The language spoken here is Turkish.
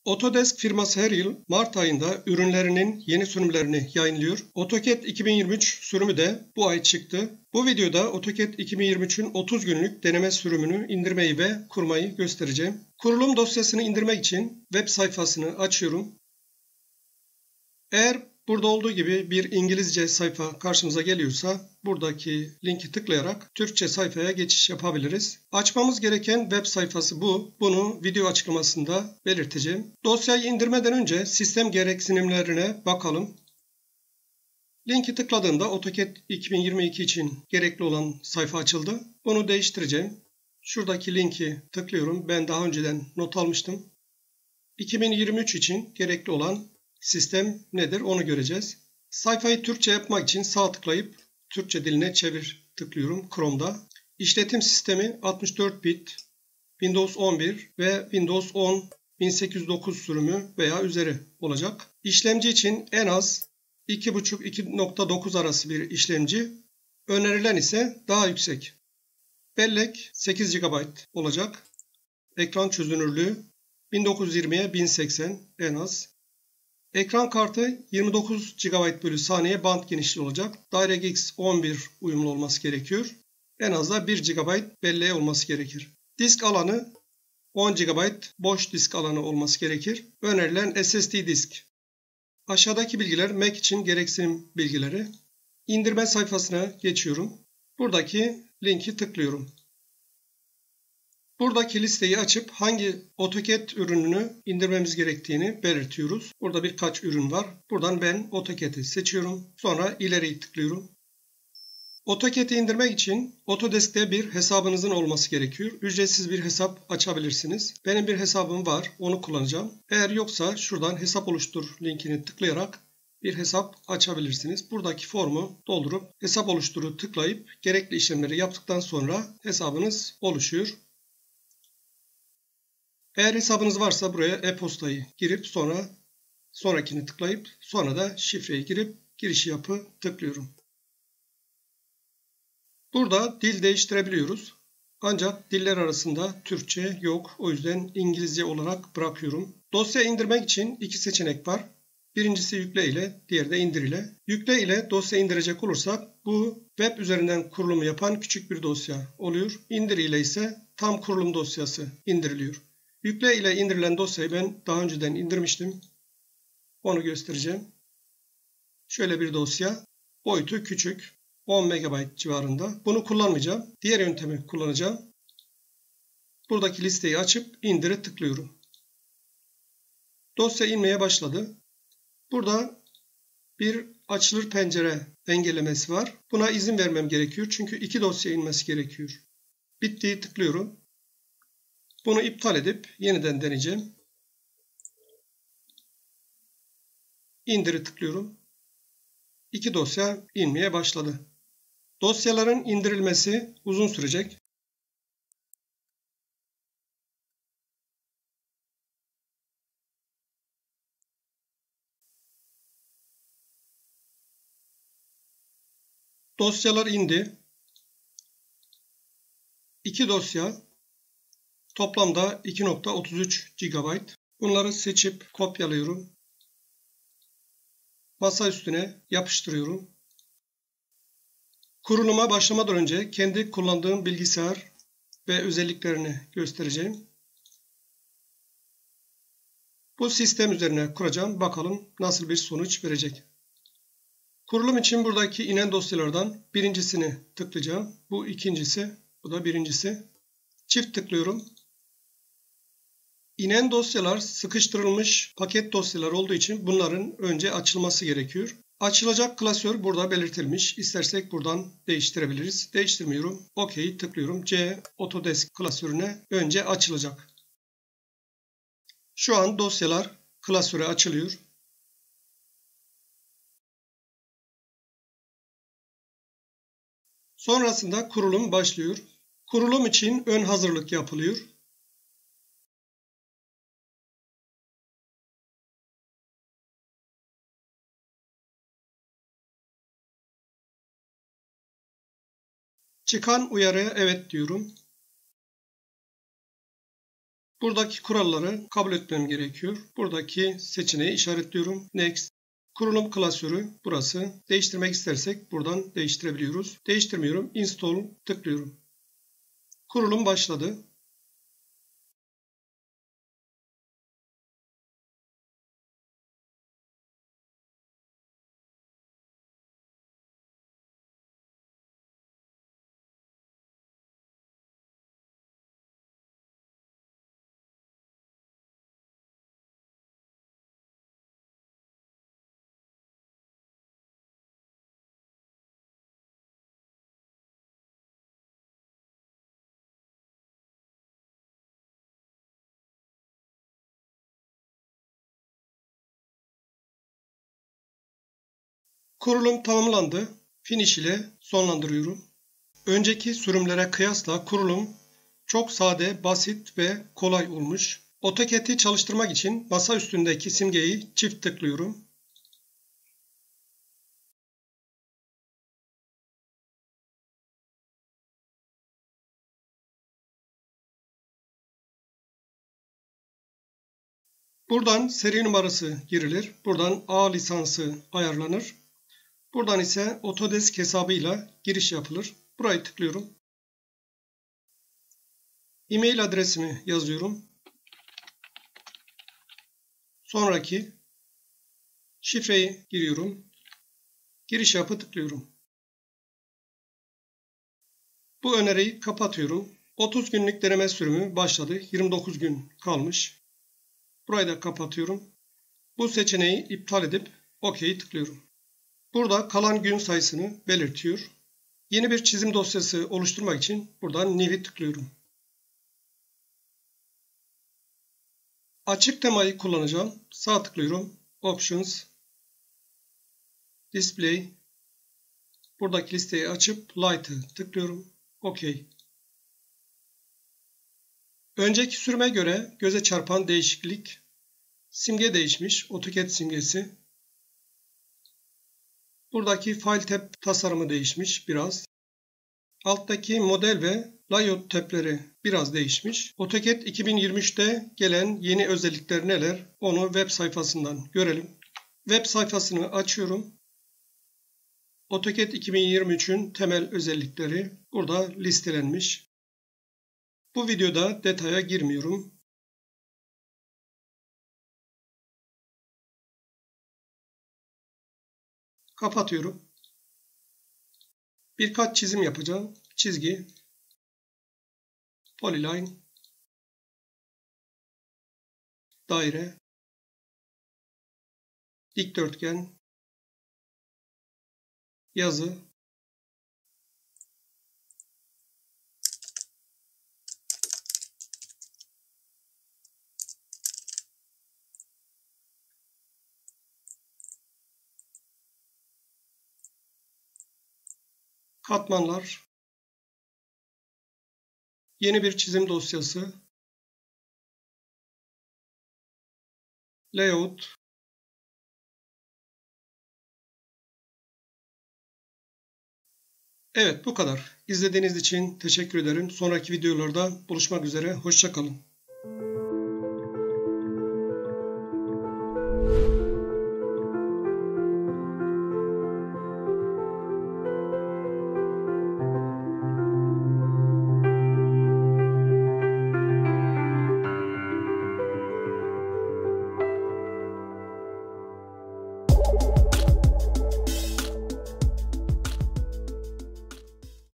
Autodesk firması her yıl Mart ayında ürünlerinin yeni sürümlerini yayınlıyor. AutoCAD 2023 sürümü de bu ay çıktı. Bu videoda AutoCAD 2023'ün 30 günlük deneme sürümünü indirmeyi ve kurmayı göstereceğim. Kurulum dosyasını indirmek için web sayfasını açıyorum. Eğer burada olduğu gibi bir İngilizce sayfa karşımıza geliyorsa buradaki linki tıklayarak Türkçe sayfaya geçiş yapabiliriz. Açmamız gereken web sayfası bu. Bunu video açıklamasında belirteceğim. Dosyayı indirmeden önce sistem gereksinimlerine bakalım. Linki tıkladığımda AutoCAD 2022 için gerekli olan sayfa açıldı. Bunu değiştireceğim. Şuradaki linki tıklıyorum. Ben daha önceden not almıştım. 2023 için gerekli olan sistem nedir onu göreceğiz. Sayfayı Türkçe yapmak için sağ tıklayıp Türkçe diline çevir tıklıyorum Chrome'da. İşletim sistemi 64 bit, Windows 11 ve Windows 10 1809 sürümü veya üzeri olacak. İşlemci için en az 2.5-2.9 arası bir işlemci, önerilen ise daha yüksek. Bellek 8 GB olacak. Ekran çözünürlüğü 1920'ye 1080 en az. Ekran kartı 29 GB bölü saniye band genişliği olacak. DirectX 11 uyumlu olması gerekiyor. En az da 1 GB belleği olması gerekir. Disk alanı 10 GB boş disk alanı olması gerekir. Önerilen SSD disk. Aşağıdaki bilgiler Mac için gereksinim bilgileri. İndirme sayfasına geçiyorum. Buradaki linki tıklıyorum. Buradaki listeyi açıp hangi AutoCAD ürününü indirmemiz gerektiğini belirtiyoruz. Burada birkaç ürün var. Buradan ben AutoCAD'i seçiyorum. Sonra ileriyi tıklıyorum. AutoCAD'i indirmek için Autodesk'te bir hesabınızın olması gerekiyor. Ücretsiz bir hesap açabilirsiniz. Benim bir hesabım var. Onu kullanacağım. Eğer yoksa şuradan hesap oluştur linkini tıklayarak bir hesap açabilirsiniz. Buradaki formu doldurup hesap oluşturu tıklayıp gerekli işlemleri yaptıktan sonra hesabınız oluşuyor. Eğer hesabınız varsa buraya e-postayı girip sonrakini tıklayıp sonra da şifreyi girip girişi yapı tıklıyorum. Burada dil değiştirebiliyoruz. Ancak diller arasında Türkçe yok. O yüzden İngilizce olarak bırakıyorum. Dosya indirmek için iki seçenek var. Birincisi yükle ile, diğeri de indir ile. Yükle ile dosya indirecek olursak bu web üzerinden kurulumu yapan küçük bir dosya oluyor. İndir ile ise tam kurulum dosyası indiriliyor. Yükle ile indirilen dosyayı ben daha önceden indirmiştim. Onu göstereceğim. Şöyle bir dosya. Boyutu küçük. 10 MB civarında. Bunu kullanmayacağım. Diğer yöntemi kullanacağım. Buradaki listeyi açıp indire tıklıyorum. Dosya inmeye başladı. Burada bir açılır pencere engellemesi var. Buna izin vermem gerekiyor. Çünkü iki dosya inmesi gerekiyor. Bittiği tıklıyorum. Bunu iptal edip yeniden deneyeceğim. İndiri tıklıyorum. İki dosya inmeye başladı. Dosyaların indirilmesi uzun sürecek. Dosyalar indi. İki dosya toplamda 2.33 GB. Bunları seçip kopyalıyorum. Masa üstüne yapıştırıyorum. Kuruluma başlamadan önce kendi kullandığım bilgisayar ve özelliklerini göstereceğim. Bu sistem üzerine kuracağım. Bakalım nasıl bir sonuç verecek. Kurulum için buradaki inen dosyalardan birincisini tıklayacağım. Bu ikincisi, bu da birincisi. Çift tıklıyorum. İnen dosyalar sıkıştırılmış paket dosyalar olduğu için bunların önce açılması gerekiyor. Açılacak klasör burada belirtilmiş. İstersek buradan değiştirebiliriz. Değiştirmiyorum. OK tıklıyorum. C Autodesk klasörüne önce açılacak. Şu an dosyalar klasöre açılıyor. Sonrasında kurulum başlıyor. Kurulum için ön hazırlık yapılıyor. Çıkan uyarıya evet diyorum. Buradaki kuralları kabul etmem gerekiyor. Buradaki seçeneği işaretliyorum. Next. Kurulum klasörü burası. Değiştirmek istersek buradan değiştirebiliyoruz. Değiştirmiyorum. Install tıklıyorum. Kurulum başladı. Kurulum tamamlandı. Finish ile sonlandırıyorum. Önceki sürümlere kıyasla kurulum çok sade, basit ve kolay olmuş. AutoCAD'i çalıştırmak için masa üstündeki simgeyi çift tıklıyorum. Buradan seri numarası girilir. Buradan A lisansı ayarlanır. Buradan ise Autodesk hesabıyla giriş yapılır. Burayı tıklıyorum. E-mail adresimi yazıyorum. Sonraki şifreyi giriyorum. Giriş yapı tıklıyorum. Bu öneriyi kapatıyorum. 30 günlük deneme sürümü başladı. 29 gün kalmış. Burayı da kapatıyorum. Bu seçeneği iptal edip OK'yi tıklıyorum. Burada kalan gün sayısını belirtiyor. Yeni bir çizim dosyası oluşturmak için buradan New'i tıklıyorum. Açık temayı kullanacağım. Sağ tıklıyorum. Options, Display. Buradaki listeyi açıp Light'ı tıklıyorum. OK. Önceki sürüme göre göze çarpan değişiklik. Simge değişmiş. AutoCAD simgesi. Buradaki File tab tasarımı değişmiş biraz. Alttaki model ve layout tableri biraz değişmiş. AutoCAD 2023'te gelen yeni özellikler neler? Onu web sayfasından görelim. Web sayfasını açıyorum. AutoCAD 2023'ün temel özellikleri burada listelenmiş. Bu videoda detaya girmiyorum. Kapatıyorum. Birkaç çizim yapacağım. Çizgi, polyline, daire, dikdörtgen, yazı, katmanlar, yeni bir çizim dosyası, layout, evet bu kadar. İzlediğiniz için teşekkür ederim. Sonraki videolarda buluşmak üzere. Hoşça kalın.